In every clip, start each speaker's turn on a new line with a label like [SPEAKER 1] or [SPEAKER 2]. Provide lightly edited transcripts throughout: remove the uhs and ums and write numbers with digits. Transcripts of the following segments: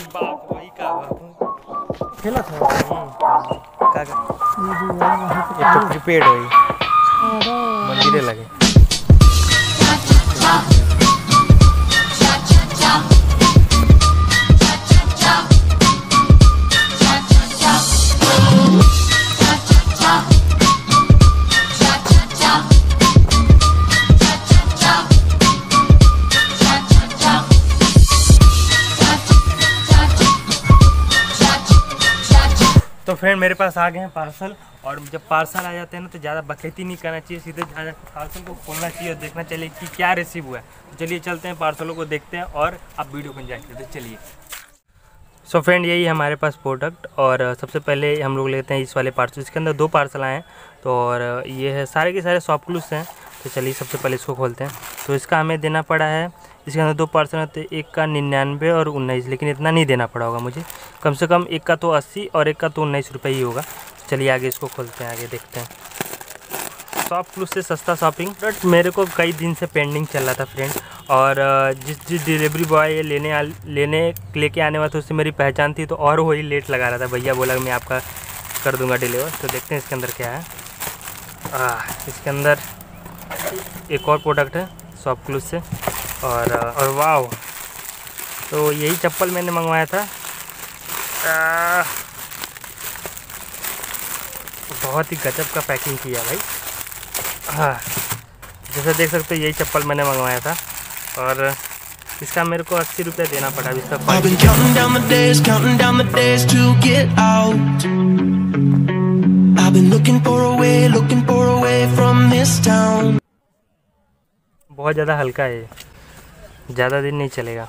[SPEAKER 1] बाप वही का बाप
[SPEAKER 2] खेला था
[SPEAKER 1] का ये तो प्रीपेड होई मंदिरे लगे। तो फ्रेंड मेरे पास आ गए हैं पार्सल, और जब पार्सल आ जाते हैं ना तो ज़्यादा बकैती नहीं करना चाहिए, सीधे पार्सल को खोलना चाहिए और देखना चाहिए कि क्या रिसीव हुआ है। तो चलिए चलते हैं पार्सलों को देखते हैं और आप वीडियो को एंजॉय करते हैं। चलिए सो फ्रेंड यही है हमारे पास प्रोडक्ट, और सबसे पहले हम लोग लेते हैं इस वाले पार्सल। इसके अंदर 2 पार्सल आए हैं, तो और ये है सारे के सारे सॉफ्ट क्लूज हैं। तो चलिए सबसे पहले इसको खोलते हैं। तो इसका हमें देना पड़ा है, इसके अंदर 2 पार्सल हैं, तो एक का 99 और 19, लेकिन इतना नहीं देना पड़ा होगा मुझे, कम से कम एक का तो 80 और एक का तो 19 रुपये ही होगा। चलिए आगे इसको खोलते हैं, आगे देखते हैं। सॉफ्ट क्लूज से सस्ता शॉपिंग बट मेरे को कई दिन से पेंडिंग चल रहा था फ्रेंड, और जिस डिलीवरी बॉय ये लेके आने वाला था उससे मेरी पहचान थी, तो और वही लेट लगा रहा था। भैया बोला मैं आपका कर दूंगा डिलीवर। तो देखते हैं इसके अंदर क्या है। इसके अंदर एक और प्रोडक्ट है सॉफ्ट क्लूज से, और वाव, तो यही चप्पल मैंने मंगवाया था। बहुत ही गजब का पैकिंग किया भाई। जैसा देख सकते हो यही चप्पल मैंने मंगवाया था, और इसका मेरे को 80 रुपये देना पड़ा। इसका बहुत ज़्यादा हल्का है, ज़्यादा दिन नहीं चलेगा।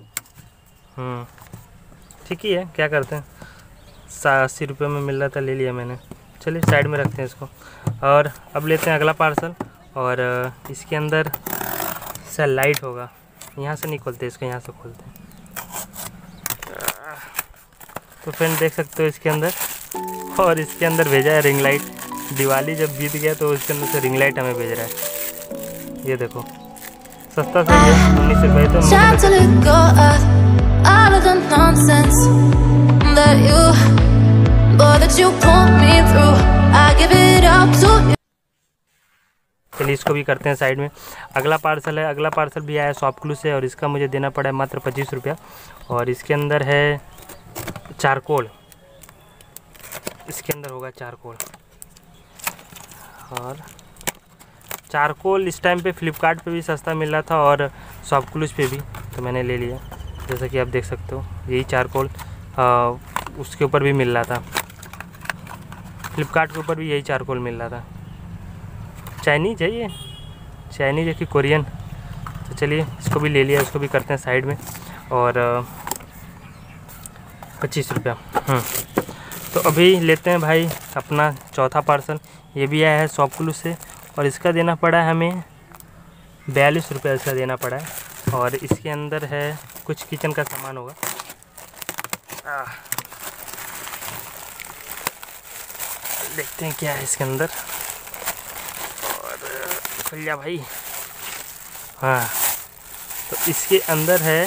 [SPEAKER 1] ठीक ही है, क्या करते हैं, 80 रुपये में मिल रहा था, ले लिया मैंने। चलिए साइड में रखते हैं इसको, और अब लेते हैं अगला पार्सल। और इसके अंदर लाइट होगा, यहाँ से नहीं खोलते इसको, यहाँ से खोलते हैं। तो फ्रेंड देख सकते हो इसके अंदर, और इसके अंदर भेजा है रिंग लाइट। दिवाली जब बीत गया तो इसके अंदर से रिंग लाइट हमें भेज रहा है। ये देखो सस्ता सा है, 19 रुपये। तो चलिए इसको भी करते हैं साइड में। अगला पार्सल है, अगला पार्सल भी आया सॉफ्ट क्लू से, और इसका मुझे देना पड़ा है मात्र 25 रुपया। और इसके अंदर है चारकोल, इसके अंदर होगा चारकोल। और चारकोल इस टाइम पे फ्लिपकार्ट पे भी सस्ता मिल रहा था और सॉफ्ट क्लूज पे भी, तो मैंने ले लिया। जैसा कि आप देख सकते हो यही चारकोल उसके ऊपर भी मिल रहा था, फ्लिपकार्ट के ऊपर भी यही चारकोल मिल रहा था। चाइनीज है ये, चाइनीज है कि कोरियन। तो चलिए इसको भी ले लिया, इसको भी करते हैं साइड में। और 25 रुपया। तो अभी लेते हैं भाई अपना चौथा पार्सल। ये भी आया है सॉफ्ट क्लूज से, और इसका देना पड़ा है हमें 42 रुपये इसका देना पड़ा है। और इसके अंदर है कुछ किचन का सामान होगा। देखते हैं क्या है इसके अंदर। खुल जा भाई। हाँ, तो इसके अंदर है,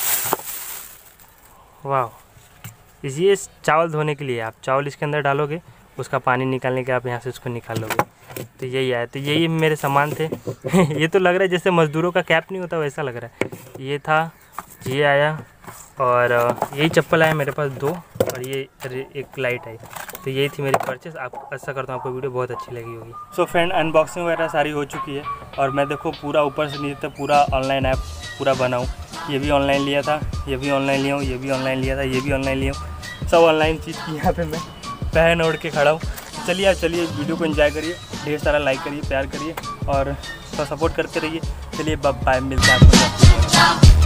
[SPEAKER 1] वाह, ये चावल धोने के लिए। आप चावल इसके अंदर डालोगे, उसका पानी निकालने के आप यहाँ से उसको निकाल लोगे। तो यही आया, तो यही मेरे सामान थे। ये तो लग रहा है जैसे मज़दूरों का कैप नहीं होता वैसा लग रहा है। ये था, ये आया, और यही चप्पल आया मेरे पास 2, और ये एक लाइट आई। तो यही थी मेरी परचेस। आप ऐसा करता हूँ आपको वीडियो बहुत अच्छी लगी होगी। सो फ्रेंड अनबॉक्सिंग वगैरह सारी हो चुकी है, और मैं देखो पूरा ऊपर से नीचे तक पूरा ऑनलाइन ऐप पूरा बनाऊँ। ये भी ऑनलाइन लिया था, ये भी ऑनलाइन लिया हूँ, ये भी ऑनलाइन लिया था, ये भी ऑनलाइन लिया हूँ। सब ऑनलाइन चीज़ की यहाँ पे मैं पहन ओढ़ के खड़ा हूँ। चलिए आप चलिए वीडियो को एंजॉय करिए, ढेर सारा लाइक करिए, प्यार करिए, और सपोर्ट करते रहिए। चलिए बाय, मिलते हैं आपको।